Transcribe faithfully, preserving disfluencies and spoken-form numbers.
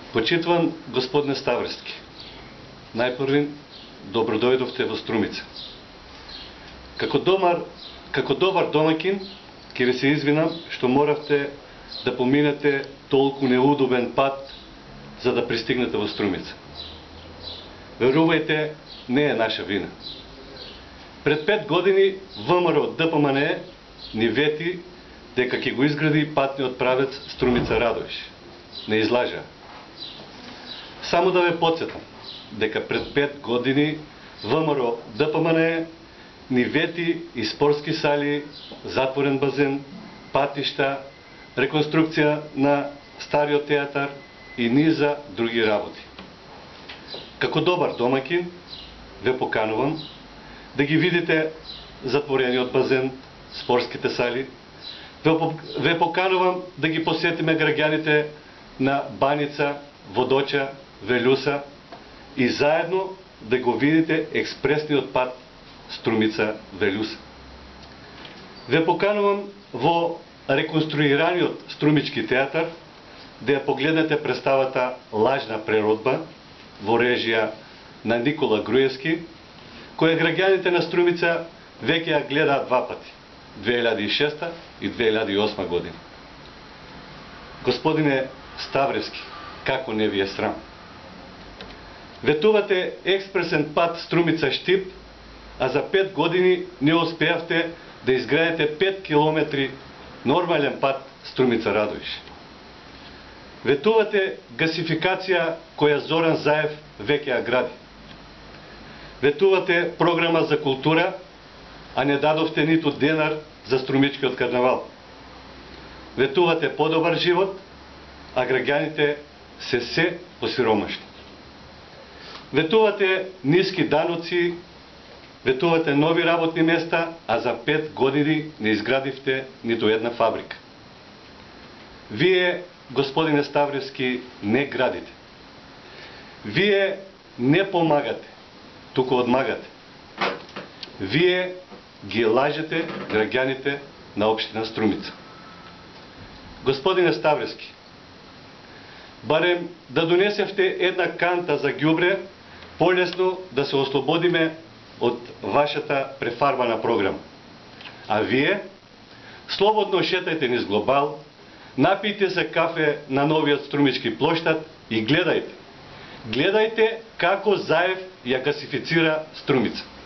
Почитван господине Ставрески, најпрви добродојдовте во Струмица. Како домар, како добар домакин, ќе ви се извинам што моравте да поминете толку неудобен пат за да пристигнете во Струмица. Верувајте, не е наша вина. Пред пет години ВМРО ДПМНЕ ни вети дека ќе го изгради патниот правец Струмица Радовиш. Не излажа. Само да ве потсетам дека пред пет години ВМРО ДПМНЕ ни вети и спортски сали, затворен базен, патишта, реконструкција на стариот театар и низа други работи. Како добар домакин ве поканувам да ги видите затворениот базен, спортските сали. Ве поканувам да ги посетиме граѓаните на Баница, Водоча, Велюса и заедно да го видите експресниот пат Струмица-Велюса. Ве поканувам во реконструираниот Струмички театар да ја погледнете представата Лажна преродба во режија на Никола Груевски, која граѓаните на Струмица веќе ја гледаат два пати, две илјади и шеста и две илјади и осма година. Господине Ставрески, како не ви е срам? Ветувате експресен пат Струмица-Штип, а за пет години не успеавте да изградите пет километри нормален пат Струмица-Радовиш. Ветувате гасификација која Зоран Заев веќе ја гради. Ветувате програма за култура, а не дадовте ниту денар за Струмичкиот карнавал. Ветувате подобар живот, а граѓаните се се посиромашни. Ветувате ниски даноци, ветувате нови работни места, а за пет години не изградивте ниту една фабрика. Вие, господине Ставрески, не градите. Вие не помагате, туку одмагате. Вие ги лажете граѓаните на општина Струмица. Господине Ставрески, барем да донесевте една канта за ѓубре, полесно да се ослободиме од вашата префарбана програма. А вие слободно шетајте низ Глобал, напијте се кафе на новиот Струмички плоштад и гледајте. Гледајте како Заев ја гасифицира Струмица.